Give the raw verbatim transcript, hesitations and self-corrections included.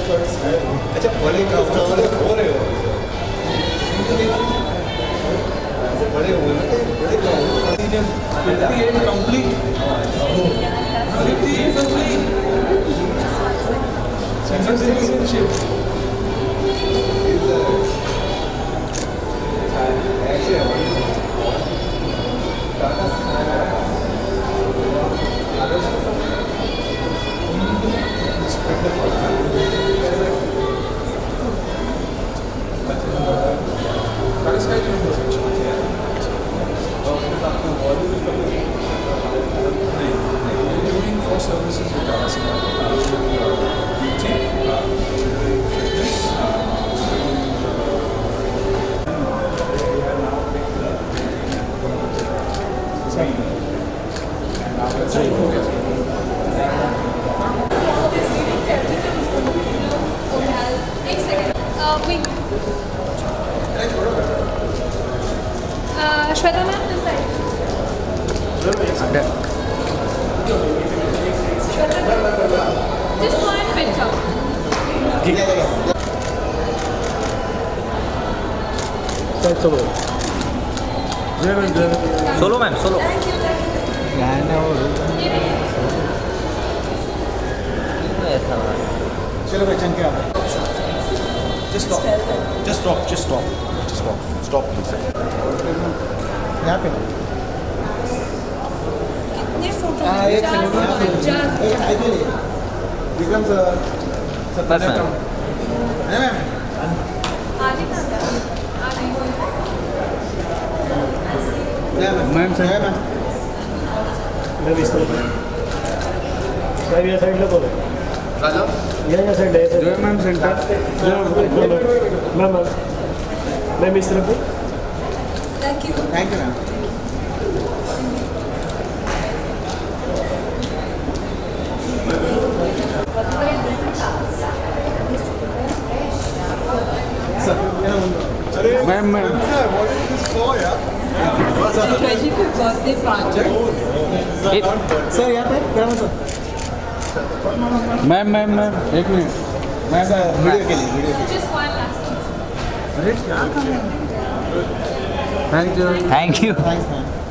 अच्छा बड़े बड़े हो रहे हो बड़े हो बड़े complete citizenship services with us, beauty, fitness, Uh, Shweta ma'am, this side. Shweta ma'am, just one picture. Solo. Solo ma'am, solo. Thank you, thank चलो बच्चन क्या just stop just stop just stop just stop stop please यहाँ पे कितने photo एक second Vikram sir बस ma'am है ma'am आगे कहाँ आगे मैम सर मैम मैं इस तरफ सर ये साइड लो राजा ये ये साइड है जो ma'am centre ma'am ma'am ma'am इस तरफ Thank you. Thank you ma'am ma'am ma'am what is this for यार twenty-fifth birthday project. सर यहाँ पे क्या मतलब मैम मैम मैम एक मिनट मैम वीडियो के लिए video Just one last thing. Thank you thank you thanks ma'am